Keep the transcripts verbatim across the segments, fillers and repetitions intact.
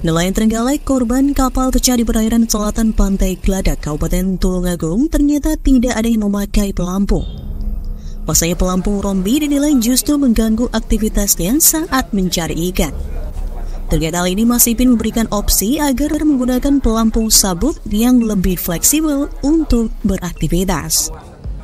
Nelayan Trenggalek, korban kapal pecah di perairan selatan Pantai Gladak, Kabupaten Tulungagung, ternyata tidak ada yang memakai pelampung. Pasanya pelampung rombi dinilai justru mengganggu aktivitasnya saat mencari ikan. Terkait hal ini, Mas Ipin memberikan opsi agar menggunakan pelampung sabuk yang lebih fleksibel untuk beraktivitas.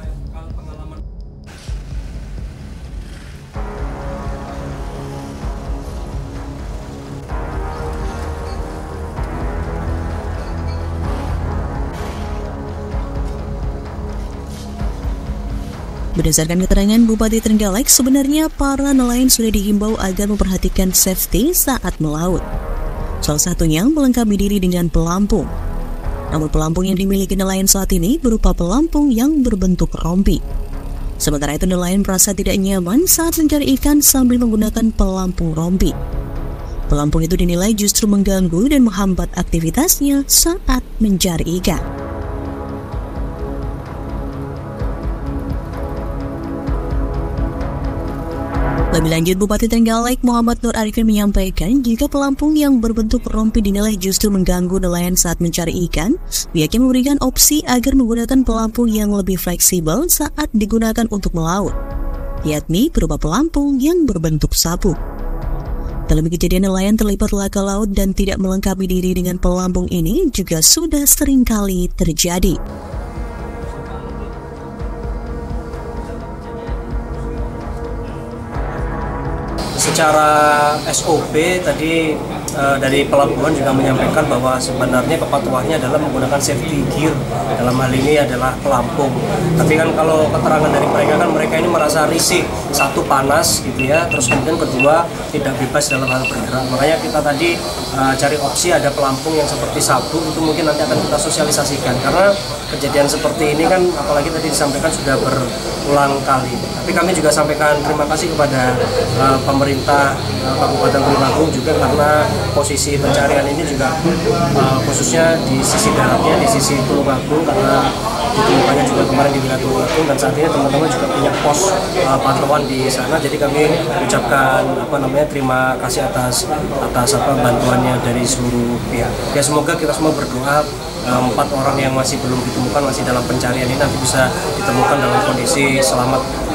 Berdasarkan keterangan Bupati Trenggalek, sebenarnya para nelayan sudah dihimbau agar memperhatikan safety saat melaut. Salah satunya melengkapi diri dengan pelampung. Namun pelampung yang dimiliki nelayan saat ini berupa pelampung yang berbentuk rompi. Sementara itu nelayan merasa tidak nyaman saat mencari ikan sambil menggunakan pelampung rompi. Pelampung itu dinilai justru mengganggu dan menghambat aktivitasnya saat mencari ikan. Lebih lanjut, Bupati Trenggalek Muhammad Nur Arifin menyampaikan jika pelampung yang berbentuk rompi dinilai justru mengganggu nelayan saat mencari ikan, pihaknya memberikan opsi agar menggunakan pelampung yang lebih fleksibel saat digunakan untuk melaut, yakni berupa pelampung yang berbentuk sabuk. Dalam kejadian nelayan terlibat laka laut dan tidak melengkapi diri dengan pelampung ini juga sudah sering kali terjadi. Secara S O P tadi e, dari pelabuhan juga menyampaikan bahwa sebenarnya kepatuhannya adalah menggunakan safety gear, dalam hal ini adalah pelampung. Tapi kan kalau keterangan dari mereka kan mereka ini merasa risih, satu panas gitu ya, terus kemudian kedua tidak bebas dalam hal bergerak. Makanya kita tadi e, cari opsi ada pelampung yang seperti sabuk, itu mungkin nanti akan kita sosialisasikan karena kejadian seperti ini kan apalagi tadi disampaikan sudah berulang kali. Tapi kami juga sampaikan terima kasih kepada e, pemerintah Kabupaten Tulungagung juga karena posisi pencarian ini juga uh, khususnya di sisi daratnya, di sisi Tulungagung karena ditemukannya juga kemarin di wilayah Tulungagung dan saat ini teman-teman juga punya pos uh, patroli di sana. Jadi kami ucapkan apa namanya terima kasih atas atas apa bantuannya dari seluruh pihak. Ya semoga kita semua berdoa uh, empat orang yang masih belum ditemukan masih dalam pencarian ini nanti bisa ditemukan dalam kondisi selamat.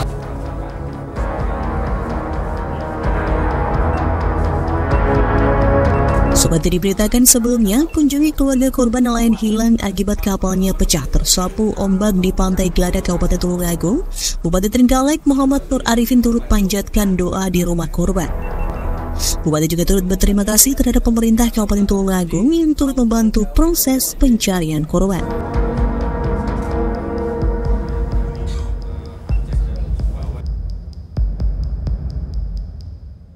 Seperti diberitakan sebelumnya, kunjungi keluarga korban nelayan hilang akibat kapalnya pecah tersapu ombak di Pantai Gladak, Kabupaten Tulungagung. Bupati Trenggalek Muhammad Nur Arifin turut panjatkan doa di rumah korban. Bupati juga turut berterima kasih terhadap pemerintah Kabupaten Tulungagung yang turut membantu proses pencarian korban.